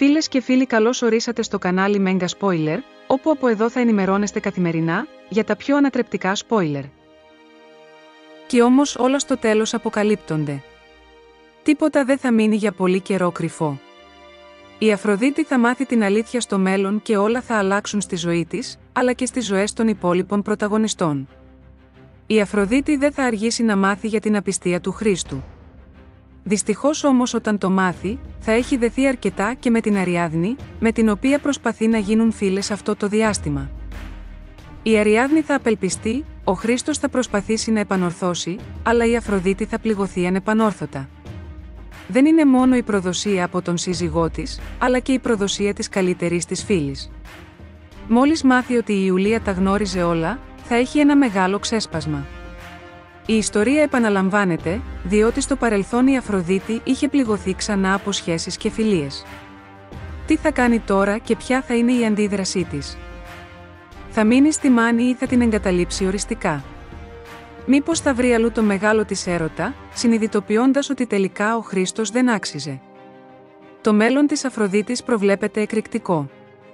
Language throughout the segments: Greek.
Φίλες και φίλοι, καλώς ορίσατε στο κανάλι Mega Spoiler, όπου από εδώ θα ενημερώνεστε καθημερινά για τα πιο ανατρεπτικά spoiler. Κι όμως όλα στο τέλος αποκαλύπτονται. Τίποτα δεν θα μείνει για πολύ καιρό κρυφό. Η Αφροδίτη θα μάθει την αλήθεια στο μέλλον και όλα θα αλλάξουν στη ζωή της, αλλά και στις ζωές των υπόλοιπων πρωταγωνιστών. Η Αφροδίτη δεν θα αργήσει να μάθει για την απιστία του Χρήστου. Δυστυχώς όμως όταν το μάθει, θα έχει δεθεί αρκετά και με την Αριάδνη, με την οποία προσπαθεί να γίνουν φίλες αυτό το διάστημα. Η Αριάδνη θα απελπιστεί, ο Χρήστος θα προσπαθήσει να επανορθώσει, αλλά η Αφροδίτη θα πληγωθεί ανεπανόρθωτα. Δεν είναι μόνο η προδοσία από τον σύζυγό της, αλλά και η προδοσία της καλύτερης της φίλης. Μόλις μάθει ότι η Ιουλία τα γνώριζε όλα, θα έχει ένα μεγάλο ξέσπασμα. Η ιστορία επαναλαμβάνεται, διότι στο παρελθόν η Αφροδίτη είχε πληγωθεί ξανά από σχέσεις και φιλίες. Τι θα κάνει τώρα και ποια θα είναι η αντίδρασή της? Θα μείνει στη Μάνη ή θα την εγκαταλείψει οριστικά? Μήπως θα βρει αλλού το μεγάλο της έρωτα, συνειδητοποιώντας ότι τελικά ο Χρήστος δεν άξιζε? Το μέλλον της Αφροδίτης προβλέπεται εκρηκτικό.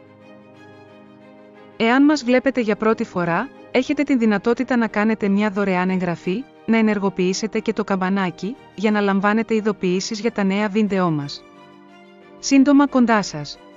Εάν μας βλέπετε για πρώτη φορά, έχετε την δυνατότητα να κάνετε μια δωρεάν εγγραφή, να ενεργοποιήσετε και το καμπανάκι, για να λαμβάνετε ειδοποιήσεις για τα νέα βίντεό μας. Σύντομα κοντά σας.